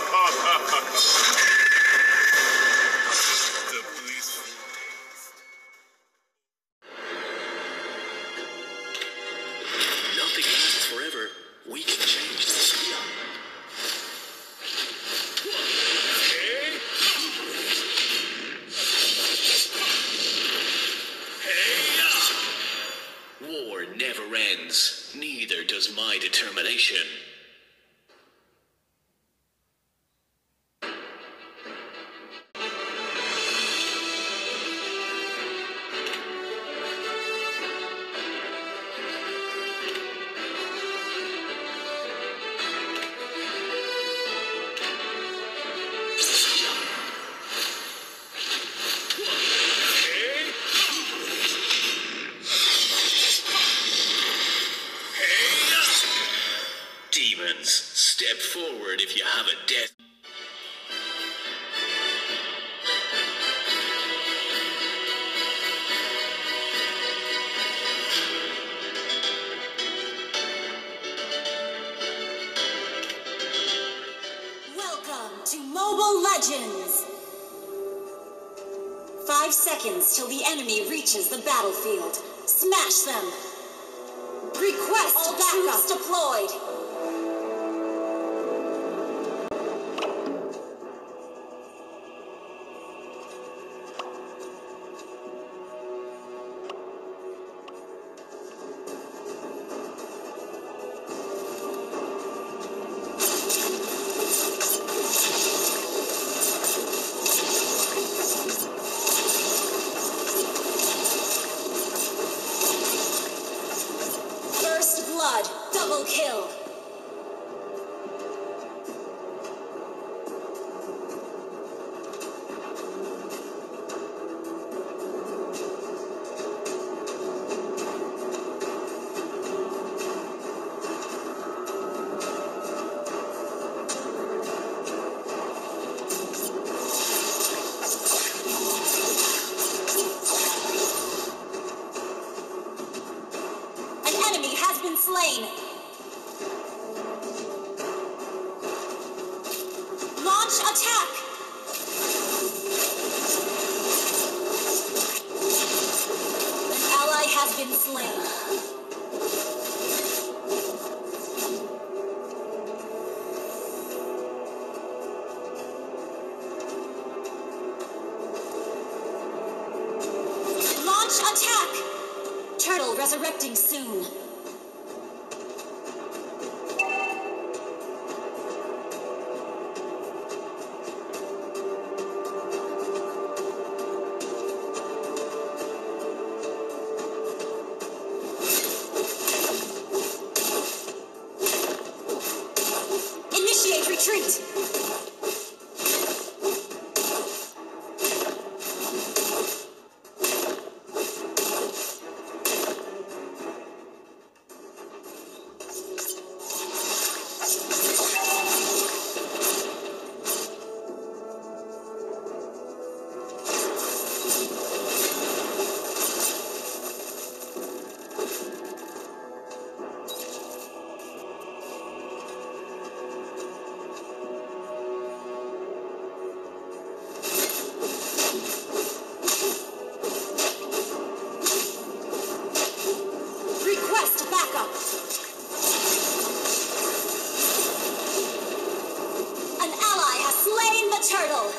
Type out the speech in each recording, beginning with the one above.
The police. Nothing lasts forever. We can change this. War never ends. Neither does my determination. Demons, step forward if you have a death. Welcome to Mobile Legends! 5 seconds till the enemy reaches the battlefield. Smash them! Request all troops deployed! First blood, double kill. Enemy has been slain. Launch attack. An ally has been slain. Launch attack. Turtle resurrecting soon. Initiate retreat! Request backup! An ally has slain the turtle!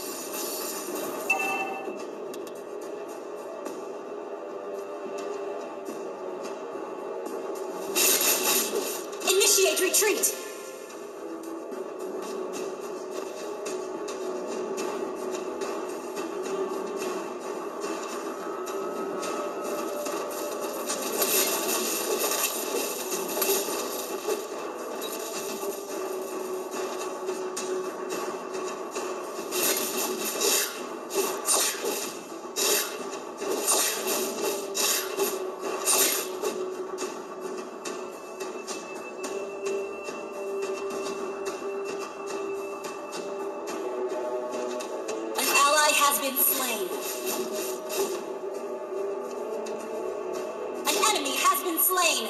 Initiate retreat! Has been slain. An enemy has been slain.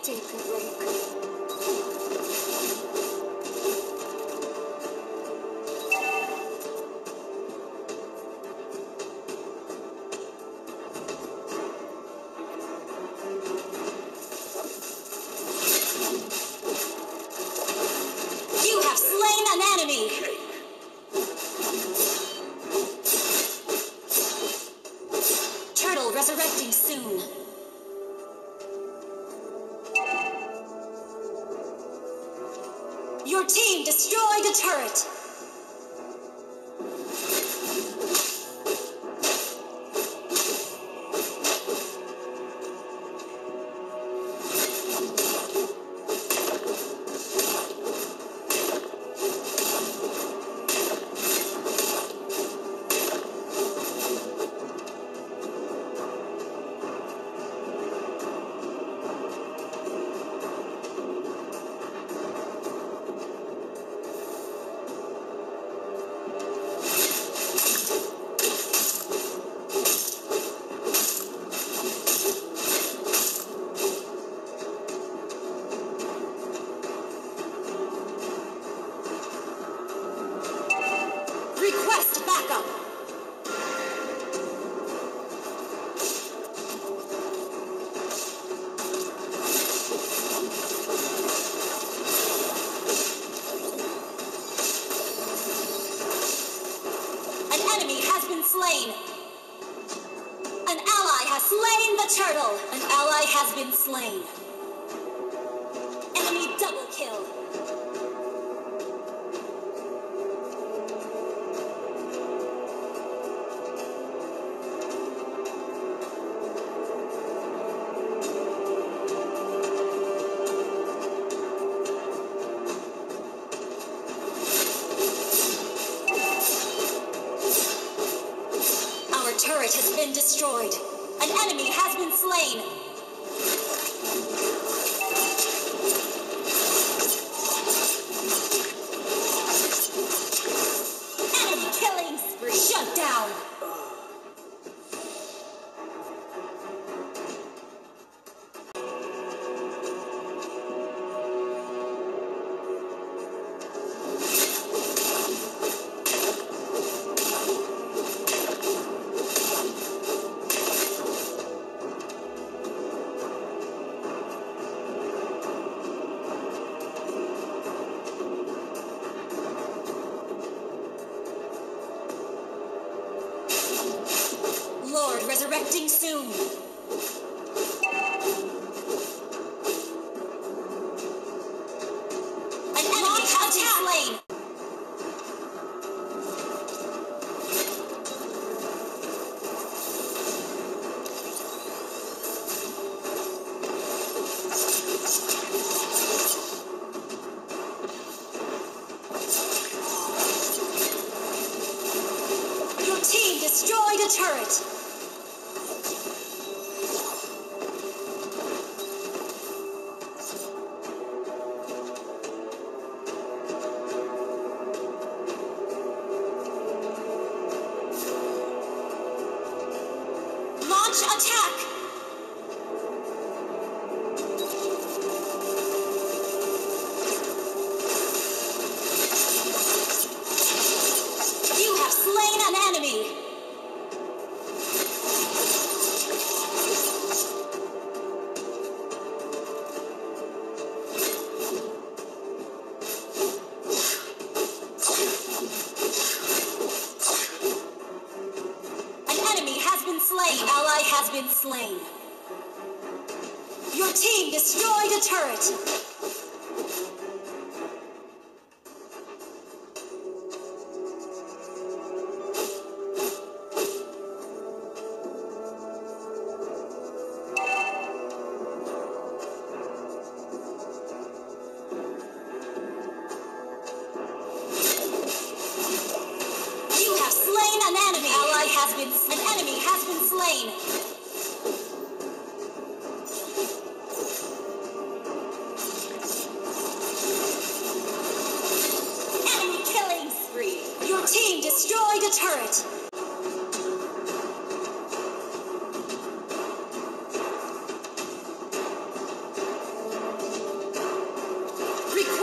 daybreak. You have slain an enemy! Turtle resurrecting soon. Your team destroyed a turret! Request backup! An enemy has been slain! An ally has slain the turtle! An ally has been slain! Enemy double kill! Our turret has been destroyed. An enemy has been slain. Enemy killing spree. Shut down. Lord resurrecting soon. An enemy has been slain. Your team destroyed a turret. Launch attack! You have slain an enemy! An enemy has been slain. An ally has been slain. Your team destroyed a turret. You have slain an enemy. An enemy has been slain. Enemy killing spree. Your team destroyed a turret.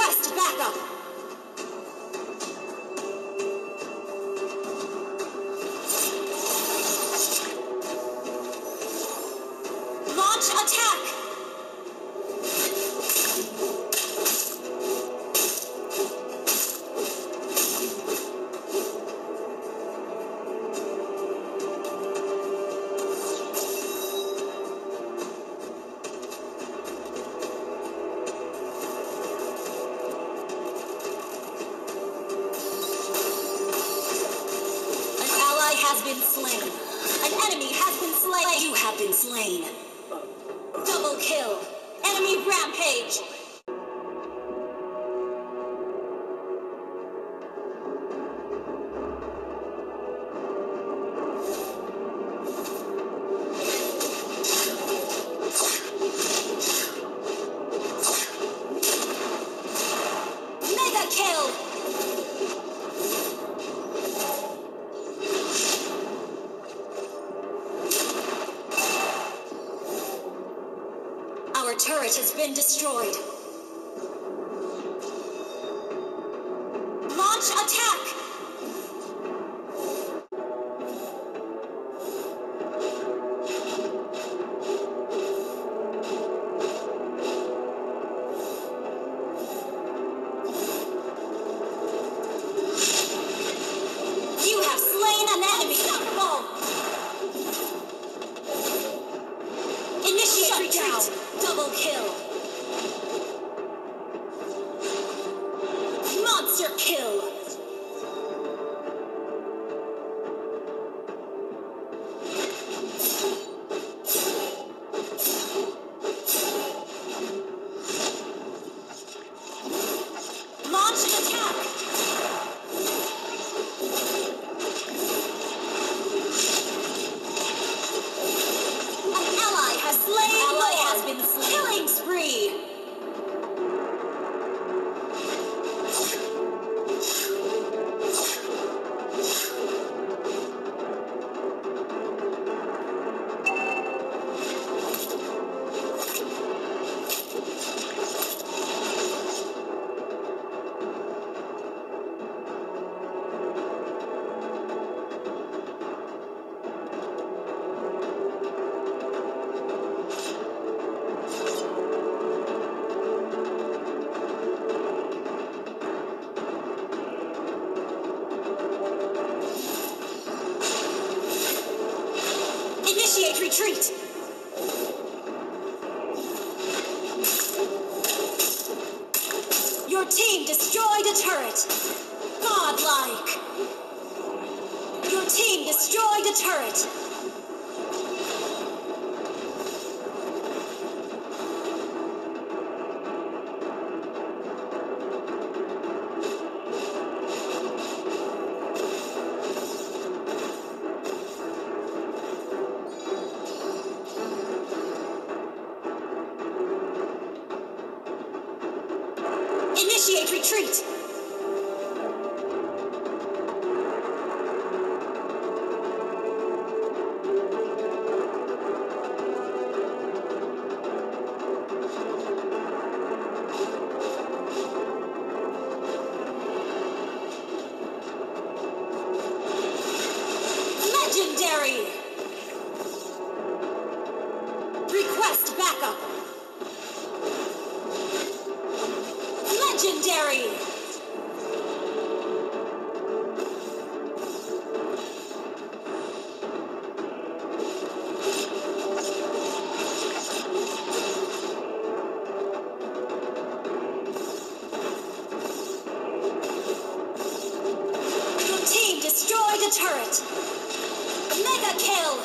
Request backup! Launch attack! Has been slain. An enemy has been slain. You have been slain. Double kill. Enemy rampage. Mega kill. Our turret has been destroyed. Launch attack! You have slain an enemy! Unstoppable! Initiate retreat! Double kill! Monster kill! Launch attack! An ally has slain! Ally has been slain! Killing spree! Initiate retreat! Your team destroyed a turret! Godlike! Your team destroyed a turret! Initiate retreat! Legendary! Request backup! Legendary! Your team destroyed a turret! Mega kill!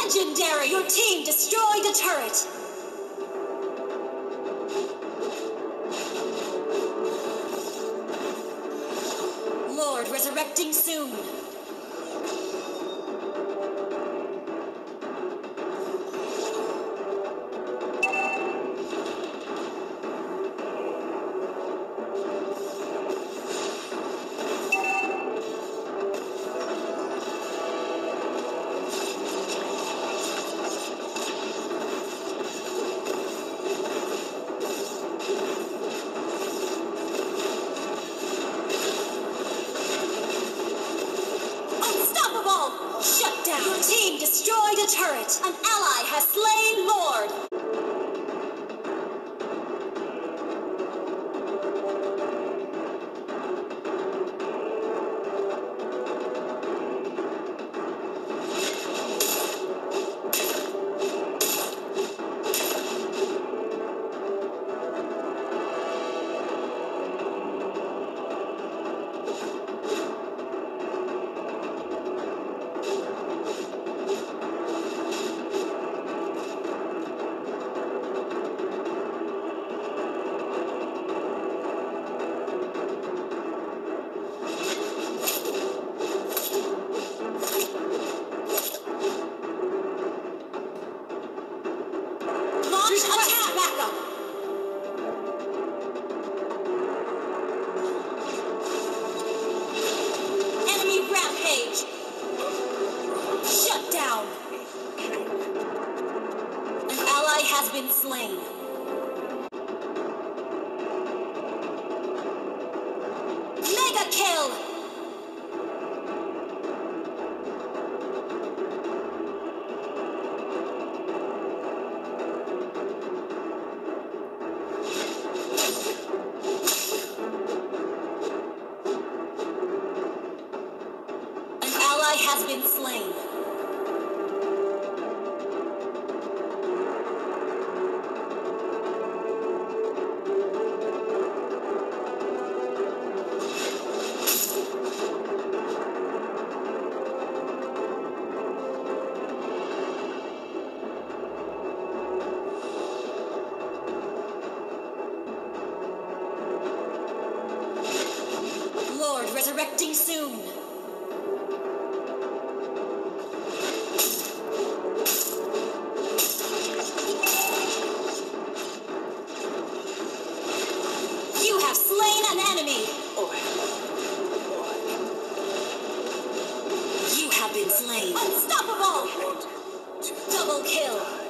Legendary! Your team destroyed a turret! Lord resurrecting soon! Shut down! Your team destroyed a turret! An ally has slain Lord! Attack backup! Enemy rampage! Shut down! An ally has been slain. Mega kill! Has been slain. Lord resurrecting soon. An enemy! You have been slain. Unstoppable! Double kill!